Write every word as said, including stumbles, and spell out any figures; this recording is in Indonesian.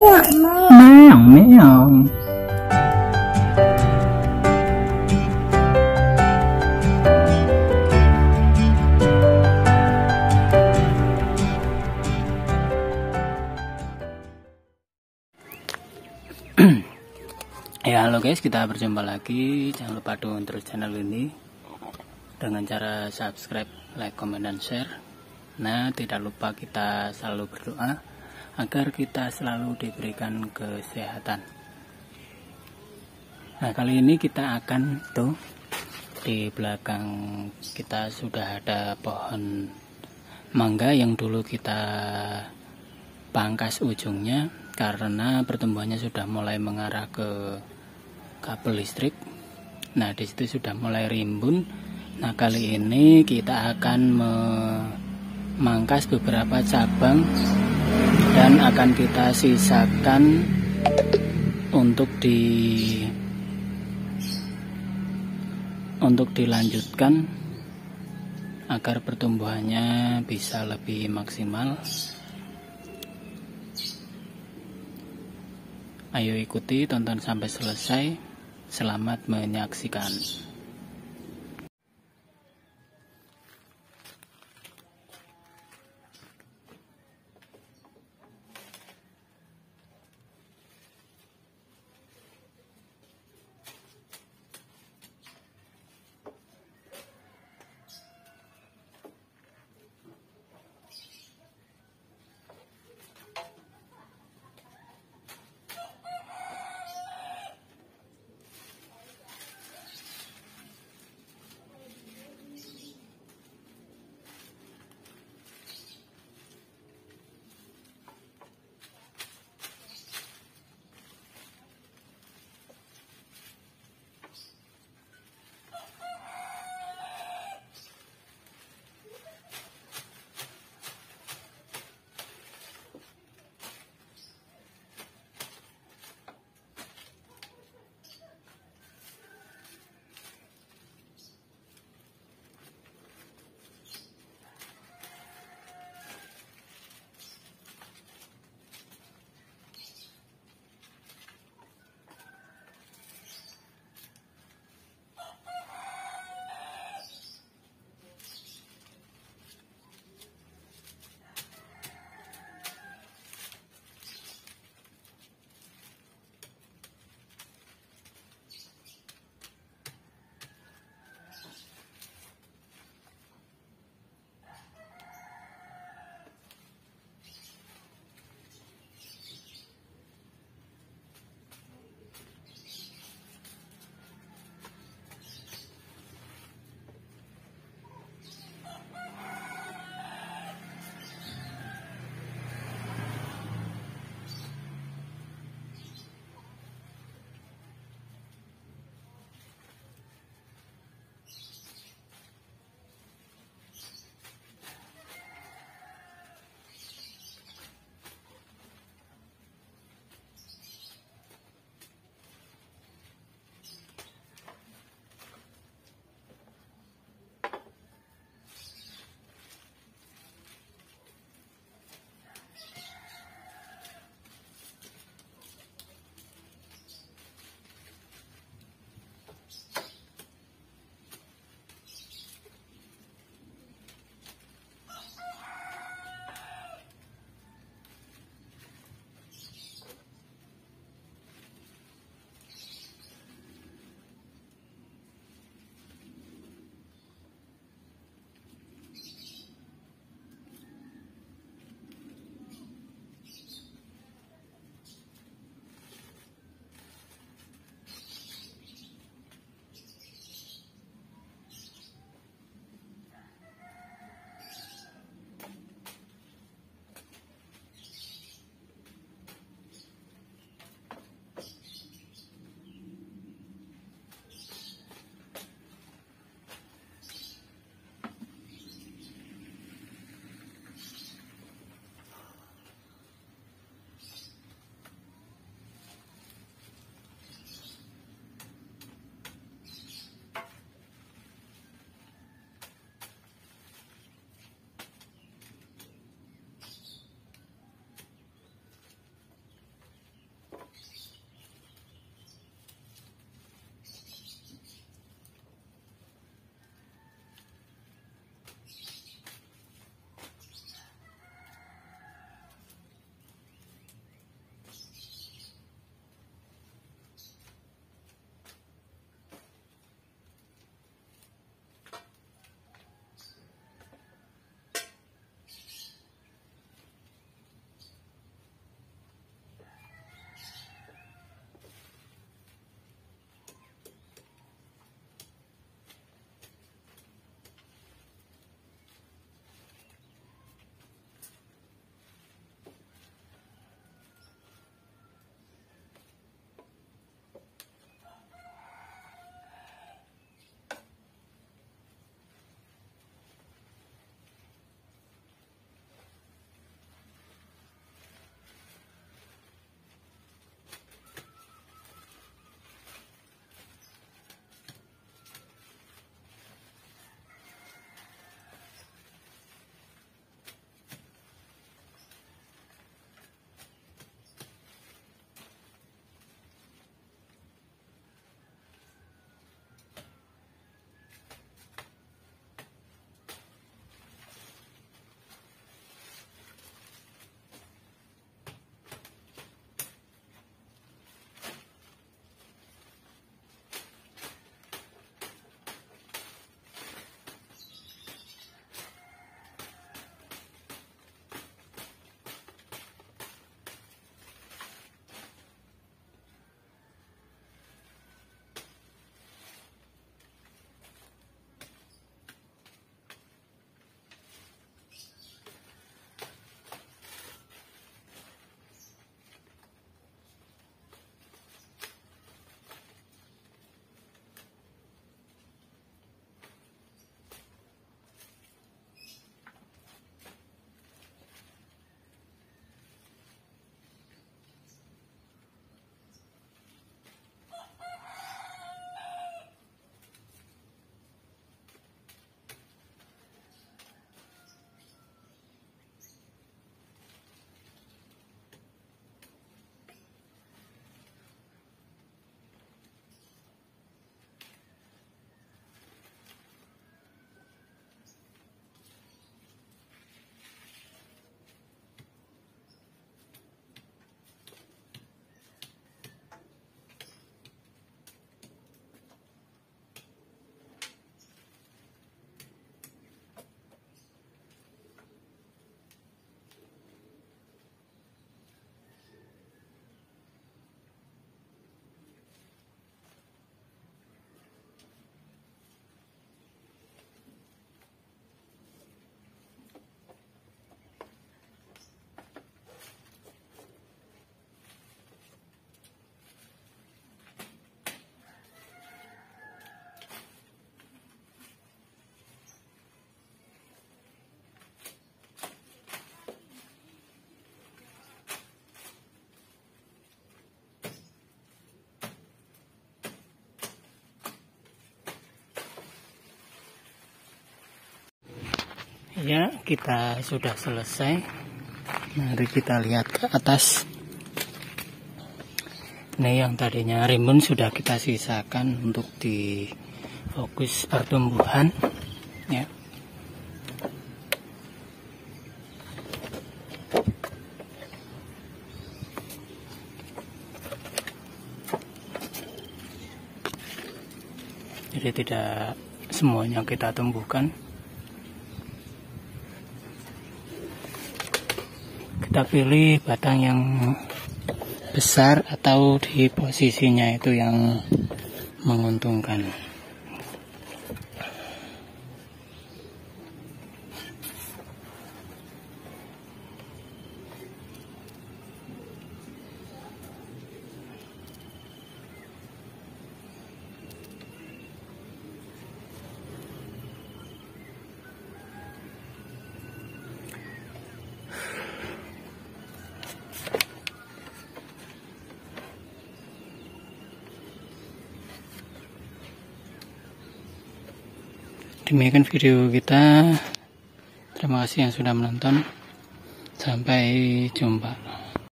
Meong meong. Ya halo guys, kita berjumpa lagi. Jangan lupa dukung terus channel ini dengan cara subscribe, like, comment, dan share. Nah, tidak lupa kita selalu berdoa agar kita selalu diberikan kesehatan. Nah, kali ini kita akan tuh di belakang kita sudah ada pohon mangga yang dulu kita pangkas ujungnya karena pertumbuhannya sudah mulai mengarah ke kabel listrik. Nah, di situ sudah mulai rimbun. Nah, kali ini kita akan memangkas beberapa cabang dan akan kita sisakan untuk di untuk dilanjutkan agar pertumbuhannya bisa lebih maksimal. Ayo ikuti, tonton sampai selesai. Selamat menyaksikan. Ya, kita sudah selesai. Mari kita lihat ke atas. Ini yang tadinya rimbun sudah kita sisakan untuk di fokus pertumbuhan, ya. Jadi tidak semuanya kita tumbuhkan. Kita pilih batang yang besar atau di posisinya itu yang menguntungkan. Demikian video kita. Terima kasih yang sudah menonton. Sampai jumpa.